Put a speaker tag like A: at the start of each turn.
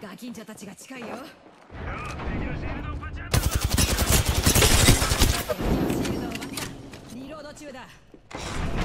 A: ガキンチョたちが近いよ。
B: 敵のシールドをぶち当たった。
A: シールドを割った。リロード中だ。